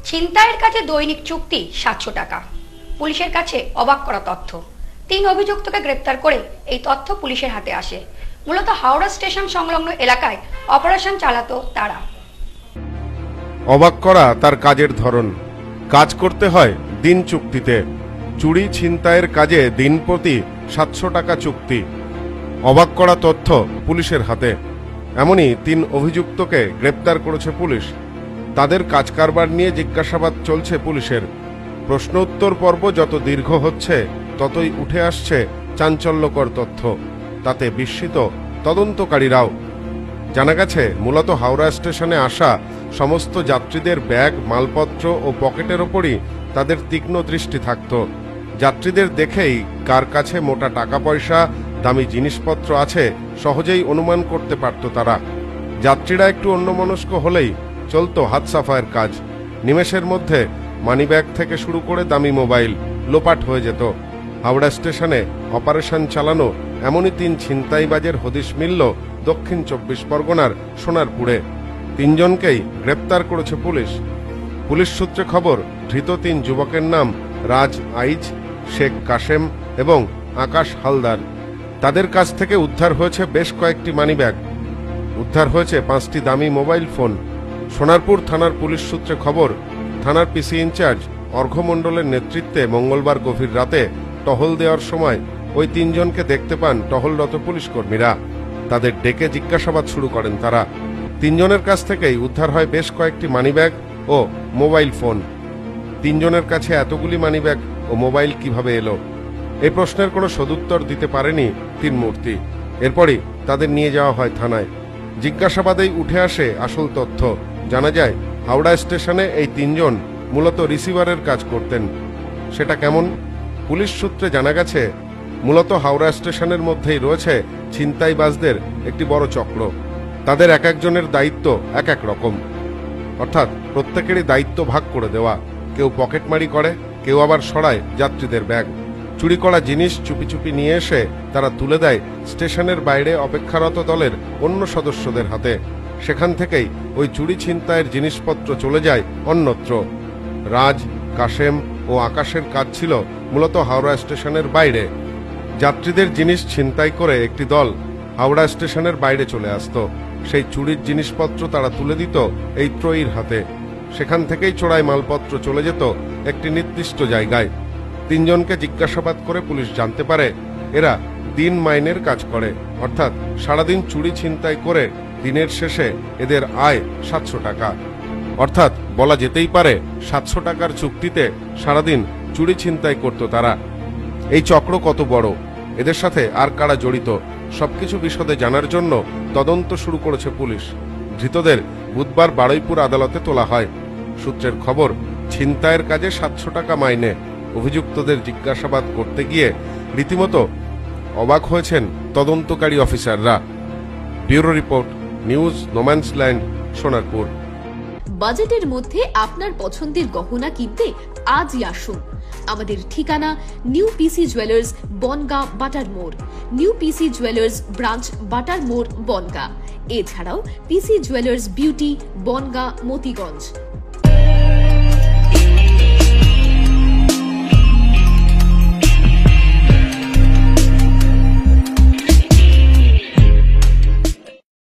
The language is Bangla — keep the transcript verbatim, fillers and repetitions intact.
ছিনতাইয়ের কাছে দৈনিক চুক্তি সাতশো টাকা। পুলিশের কাছে অবাক করা তথ্য। তিন অভিযুক্তকে গ্রেপ্তার করে এই তথ্য পুলিশের হাতে আসে। মূলত হাওড়া স্টেশন সংলগ্ন এলাকায় অপারেশন চালাতো তারা। অবাক করা তার কাজের ধরন। কাজ করতে হয় দিন চুক্তিতে। চুরি ছিনতাইয়ের কাজে দিন প্রতি সাতশো টাকা চুক্তি। অবাক করা তথ্য পুলিশের হাতে। এমনই তিন অভিযুক্তকে গ্রেপ্তার করেছে পুলিশ। তাদের কাজ কারবার নিয়ে জিজ্ঞাসাবাদ চলছে পুলিশের। প্রশ্ন উত্তর পর্ব যত দীর্ঘ হচ্ছে ততই উঠে আসছে চাঞ্চল্যকর তথ্য। তাতে বিস্মিত তদন্তকারীরাও। জানা গেছে মূলত হাওড়া স্টেশনে আসা সমস্ত যাত্রীদের ব্যাগ, মালপত্র ও পকেটের ওপরই তাদের তীক্ষ্ণ দৃষ্টি থাকত। যাত্রীদের দেখেই কার কাছে মোটা টাকা পয়সা, দামি জিনিসপত্র আছে সহজেই অনুমান করতে পারত তারা। যাত্রীরা একটু অন্যমনস্ক হলেই চলতো হাত সাফায়ের কাজ। নিমেষের মধ্যে মানিব্যাগ থেকে শুরু করে দামি মোবাইল লোপাট হয়ে যেত। হাওড়া স্টেশনে অপারেশন চালানো এমনই তিন ছিনতাইবাজের হদিশ মিলল দক্ষিণ চব্বিশ পরগনার সোনারপুরে। তিনজনকেই গ্রেপ্তার করেছে পুলিশ। পুলিশ সূত্রে খবর, ধৃত তিন যুবকের নাম রাজ আইচ, শেখ কাশেম এবং আকাশ হালদার। তাদের কাছ থেকে উদ্ধার হয়েছে বেশ কয়েকটি মানিব্যাগ। উদ্ধার হয়েছে পাঁচটি দামি মোবাইল ফোন। সোনারপুর থানার পুলিশ সূত্রে খবর, থানার পিসি ইনচার্জ অর্ঘ্য মণ্ডলের নেতৃত্বে মঙ্গলবার গভীর রাতে টহল দেওয়ার সময় ওই তিনজনকে দেখতে পান টহলরত পুলিশ কর্মীরা। তাদের ডেকে জিজ্ঞাসাবাদ শুরু করেন তারা। তিনজনের কাছ থেকেই উদ্ধার হয় বেশ কয়েকটি মানিব্যাগ ও মোবাইল ফোন। তিনজনের কাছে এতগুলি মানিব্যাগ ও মোবাইল কিভাবে এলো, এই প্রশ্নের কোনো সদুত্তর দিতে পারেনি তিন মূর্তি। এরপরই তাদের নিয়ে যাওয়া হয় থানায়। জিজ্ঞাসাবাদেই উঠে আসে আসল তথ্য। জানা যায় হাওড়া স্টেশনে এই তিনজন মূলত রিসিভারের কাজ করতেন। সেটা কেমন? পুলিশ সূত্রে জানা গেছে মূলত হাওড়া স্টেশনের মধ্যেই রয়েছে ছিনতাইবাজদের একটি বড় চক্র। তাদের এক একজনের দায়িত্ব এক এক রকম, অর্থাৎ প্রত্যেকেরই দায়িত্ব ভাগ করে দেওয়া। কেউ পকেটমারি করে, কেউ আবার সরায় যাত্রীদের ব্যাগ। চুরি করা জিনিস চুপি চুপি নিয়ে এসে তারা তুলে দেয় স্টেশনের বাইরে অপেক্ষারত দলের অন্য সদস্যদের হাতে। সেখান থেকেই ওই চুরি ছিনতাইয়ের জিনিসপত্র চলে যায় অন্যত্র। রাজ, কাশেম ও আকাশের কাজ ছিল মূলত হাওড়া স্টেশনের বাইরে। যাত্রীদের জিনিস ছিনতাই করে একটি দল হাওড়া স্টেশনের বাইরে চলে আসত। সেই চুরির জিনিসপত্র তারা তুলে দিত এই ত্রয়ীর হাতে। সেখান থেকেই চোরাই মালপত্র চলে যেত একটি নির্দিষ্ট জায়গায়। তিনজনকে জিজ্ঞাসাবাদ করে পুলিশ জানতে পারে এরা দিন মাইনের কাজ করে, অর্থাৎ সারাদিন চুরি ছিনতাই করে দিনের শেষে এদের আয় সাতশো টাকা। অর্থাৎ বলা যেতেই পারে সাতশো টাকার চুক্তিতে সারাদিন চুরি ছিনতাই করত তারা। এই চক্র কত বড়, এদের সাথে আর কারা জড়িত, সবকিছু বিশদে জানার জন্য তদন্ত শুরু করেছে পুলিশ। ধৃতদের বুধবার বারুইপুর আদালতে তোলা হয়। সূত্রের খবর, ছিনতাইয়ের কাজে সাতশো টাকা মাইনে। অভিযুক্তদের জিজ্ঞাসাবাদ করতে গিয়ে রীতিমতো অবাক হয়েছেন তদন্তকারী অফিসাররা। Bureau report, news no man's land, Sonarpur. বাজেটের মধ্যে আপনার পছন্দের গহনা কিনতে আজই আসুন। আমাদের ঠিকানা নিউ পিসি জুয়েলার্স, বনগাঁ, বাটার মোড়। নিউ পিসি জুয়েলার্স ব্রাঞ্চ, বাটার মোড়, বনগাঁ। এছাড়াও PC jewellers beauty, Bongaon, Motiganj.